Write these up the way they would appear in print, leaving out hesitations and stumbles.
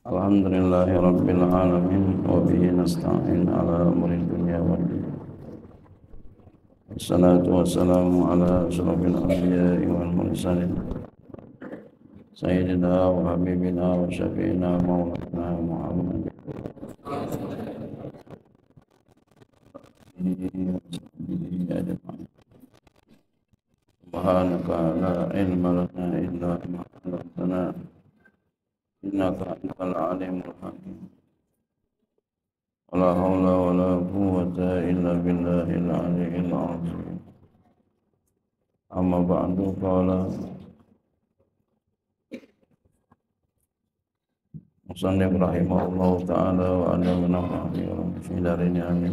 Alhamdulillahi Rabbil Alamin wa bihi nasta'in ala umuri dunya waddin. Wassalatu wassalamu ala asyrafil anbiya'i wal mursalin sayyidina wa habibina wa syafi'ina maulana Muhammad subhanaka la ilma lana illa ma 'allamtana innaka antal alimul hakim. La haula wa la quwwata illa billahil aliyyil azim. Amma ba'du, qala musannif rahimahullahu ta'ala wa ana nafa'ani fi darini amin.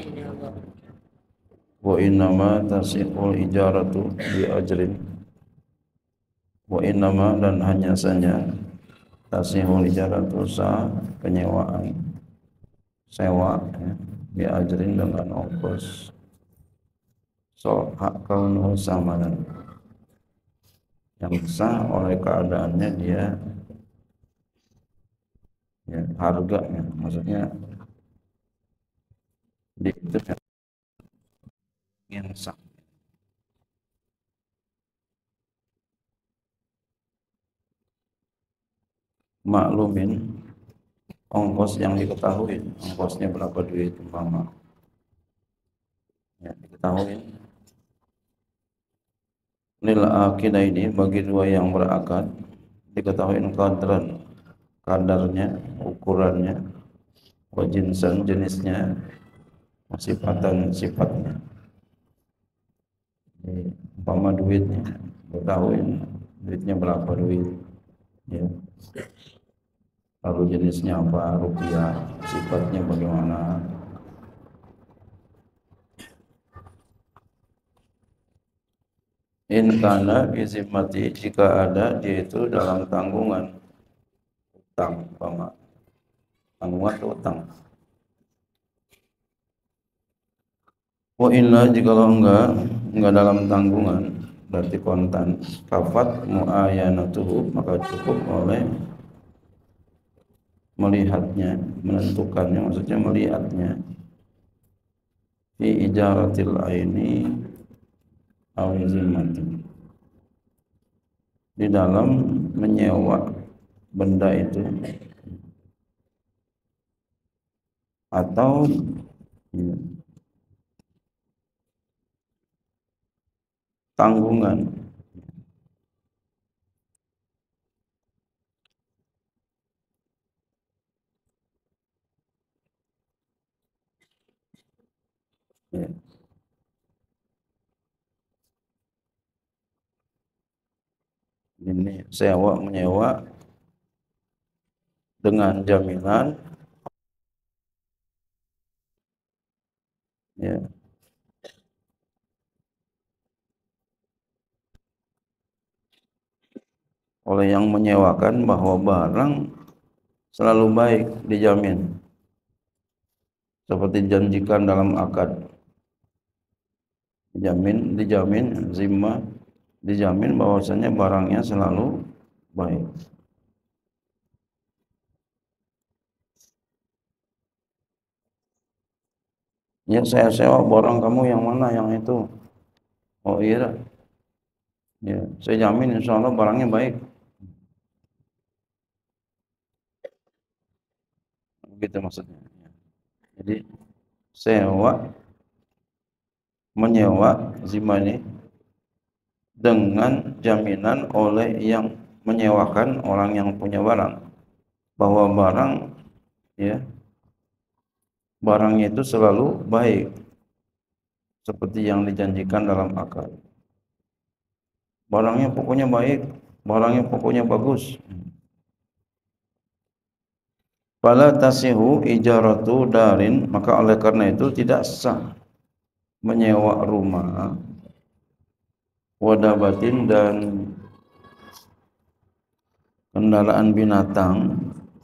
Wa innama tasihul ijaratu bi ajrin. Wa innama dan hanya saja tasihul ijaratu sah penyewaan, sewa ya, bi ajrin dengan ongkos. So hak kaunu samanan, yang sah oleh keadaannya dia ya, harganya maksudnya itu yang sah. Maklumin, ongkos yang diketahui, ongkosnya berapa duit umpama ya, diketahui. Lil akidaini, bagi dua yang berakad diketahui qadran, kadarnya, ukurannya, wa jinsan, jenisnya, sifatan, sifatnya. Jadi, umpama duitnya diketahui duitnya berapa duit ya, lalu jenisnya apa, rupiah, sifatnya bagaimana. In kana bi zimmati, jika ada dia itu dalam tanggungan utang, umpama tanggungan atau utang. Wa illa, jikalau enggak dalam tanggungan, berarti kontan, kafat muayanatuhu, maka cukup oleh melihatnya, menentukannya, maksudnya melihatnya, fi ijaratil aini aw zimmati, di dalam menyewa benda itu atau ya, tanggungan. Ya. Ini sewa menyewa dengan jaminan ya, oleh yang menyewakan bahwa barang selalu baik, dijamin, seperti dijanjikan dalam akad. Dijamin zimmah, dijamin bahwasanya barangnya selalu baik. Ya, saya sewa barang kamu yang mana, yang itu. Oh iya, ya, saya jamin insya Allah barangnya baik. Begitu maksudnya. Jadi menyewa zimmah ini dengan jaminan oleh yang menyewakan, orang yang punya barang, bahwa barangnya itu selalu baik seperti yang dijanjikan dalam akad. Barangnya pokoknya baik, barangnya pokoknya bagus. Fala tasihu ijaratu darin, maka oleh karena itu tidak sah menyewa rumah, wadabatin, dan kendaraan binatang,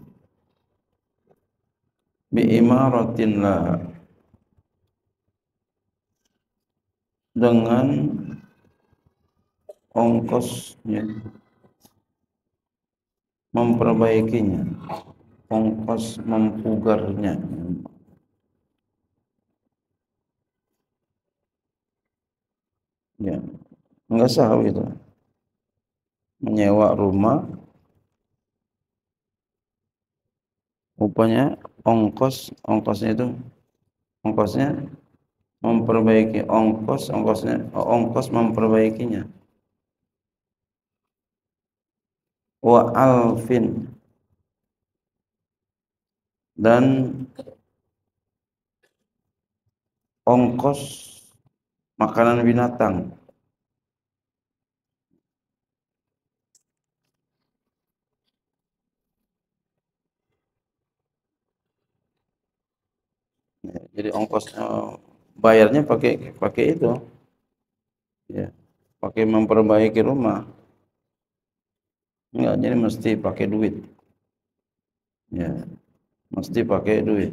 bi imaratin lah, dengan ongkosnya, memperbaikinya. ongkos mempugarnya. Ya, enggak sah itu. Menyewa rumah, upahnya ongkosnya itu ongkosnya memperbaiki ongkos memperbaikinya. Wa alfin, dan ongkos makanan binatang. Ya, jadi ongkosnya bayarnya pakai pakai itu, ya, pakai memperbaiki rumah. Enggak, jadi mesti pakai duit. Ya, mesti pakai duit.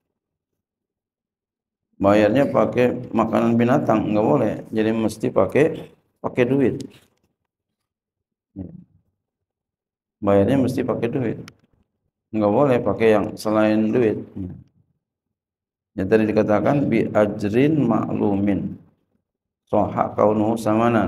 Bayarnya pakai makanan binatang enggak boleh. Jadi mesti pakai pakai duit. Ya, bayarnya mesti pakai duit. Enggak boleh pakai yang selain duit. Ya. Yang tadi dikatakan bi ajrin ma'lumin. Soha kaunuhu samanan.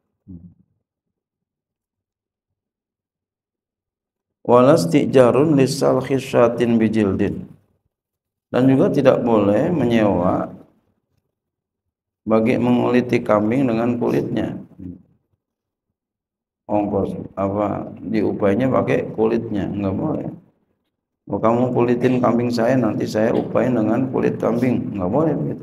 Walastijarun lisal khisyatin bijildin. Dan juga tidak boleh menyewa bagi menguliti kambing dengan kulitnya. Ongkos apa diupahnya pakai kulitnya, enggak boleh. Kalau kamu kulitin kambing saya, nanti saya upahin dengan kulit kambing, enggak boleh begitu.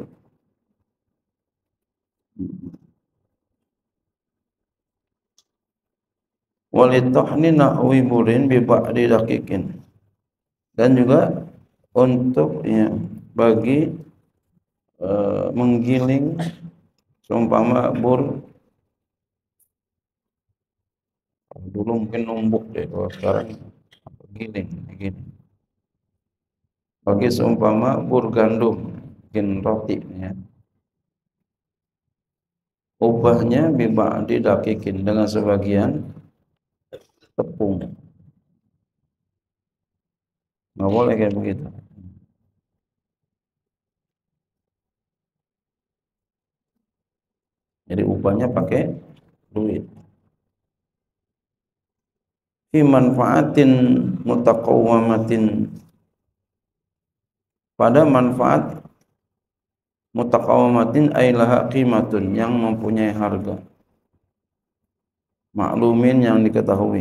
Walitohni nahwi burin bi ba'di daqiqin. Dan juga untuk ya, bagi menggiling seumpama bur, dulu mungkin numbuk deh, kalau sekarang giling begini. Bagi seumpama bur gandum bikin roti ya. Ubahnya biba'di daqiqin, dengan sebagian tepung. Nggak boleh kayak begitu. Jadi upahnya pakai duit. Fi manfaatin mutaqawwamatin, pada manfaat mutaqawwamatin ay laha qimatun, yang mempunyai harga, maklumin, yang diketahui.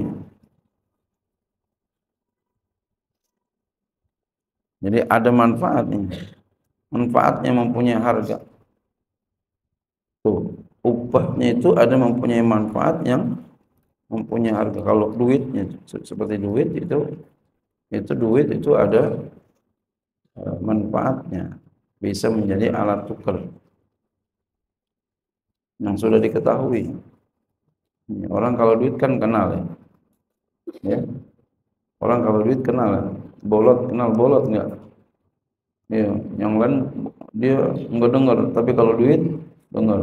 Jadi ada manfaatnya. Manfaatnya mempunyai harga. Tuh, upahnya itu ada mempunyai manfaat yang mempunyai harga. Kalau duitnya seperti duit itu duit itu ada manfaatnya, bisa menjadi alat tukar yang sudah diketahui. Orang kalau duit kan kenal ya, ya. Orang kalau duit kenal, bolot kenal bolot enggak? Ya, yang lain dia enggak dengar, tapi kalau duit dengar.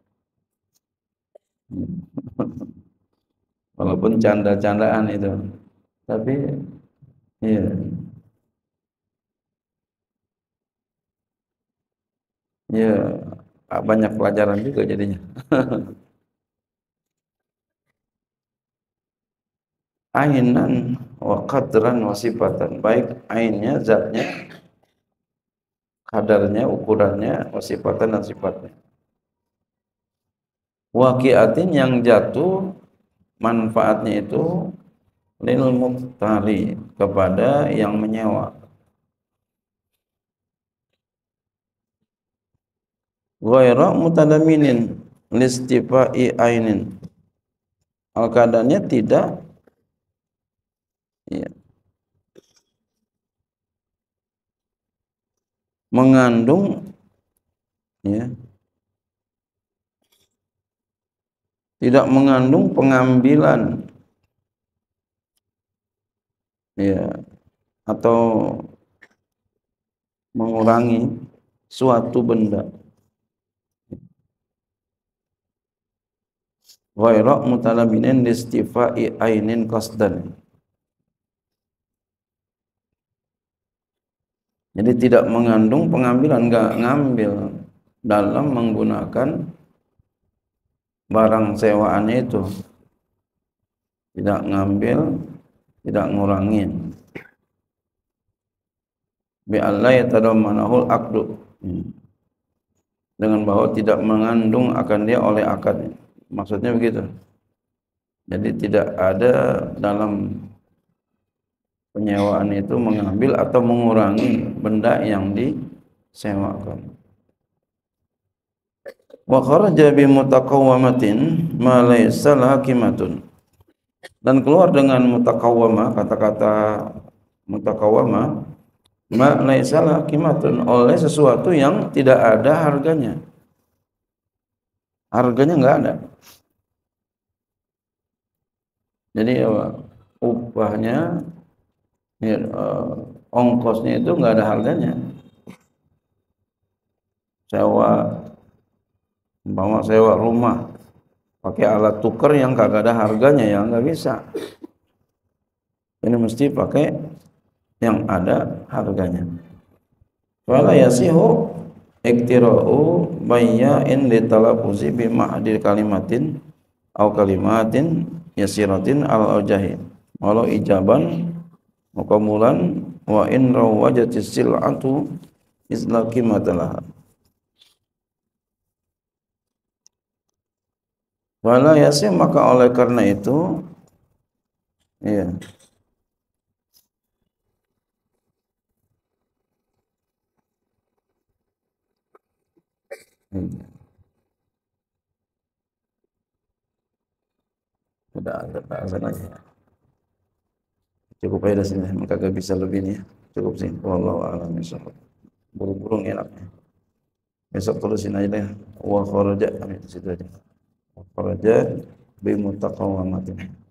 Walaupun canda-candaan itu, tapi iya, ya banyak pelajaran juga jadinya. Ainan wa qadran wa sifatan, baik ainnya, zatnya, kadarnya, ukurannya, wa sifatan, dan sifatnya. Waqiatin, yang jatuh manfaatnya itu lil muqtari, kepada yang menyewa. Ghaira mutadaminin listifai ainin, al-keadaannya tidak, ya, mengandung, ya, tidak mengandung pengambilan, ya, atau mengurangi suatu benda. Ghaira mutalabinin listifai ainin qasdan, Jadi tidak mengandung pengambilan, enggak ngambil dalam menggunakan barang sewaannya itu, tidak ngambil, tidak ngurangin. Bi alla yatadammanahul aqdu, dengan bahwa tidak mengandung akan dia oleh akad. Maksudnya begitu. Jadi tidak ada dalam penyewaan itu mengambil atau mengurangi benda yang disewakan. Wa kharaja bi mutaqawwamatin ma laysa hakimatun, dan keluar dengan mutakawwama, kata-kata mutakawwama, ma laysa hakimatun, oleh sesuatu yang tidak ada harganya. Harganya enggak ada. Jadi upahnya ya, ongkosnya itu enggak ada harganya. Sewa rumah pakai alat tukar yang kagak ada harganya, ya nggak bisa. Ini mesti pakai yang ada harganya. Wala yasihu iktira'u bayya'in li talaffuzi bi ma'dil kalimatin aw kalimatin yasiratin al aujahi walau ijaban muqamulan wa in rawajatis sil'atu isla qimatalah. Wala yasih, maka oleh karena itu, iya, udah azan aja. Cukup aja di sini, maka gak bisa lebih nih. Cukup sih. Wallahu a'lam bishawab. Buru-buru enaknya. Besok terusin aja deh. Wa kharaja, di situ aja. Wa kharaja bi mutaqawwamatin.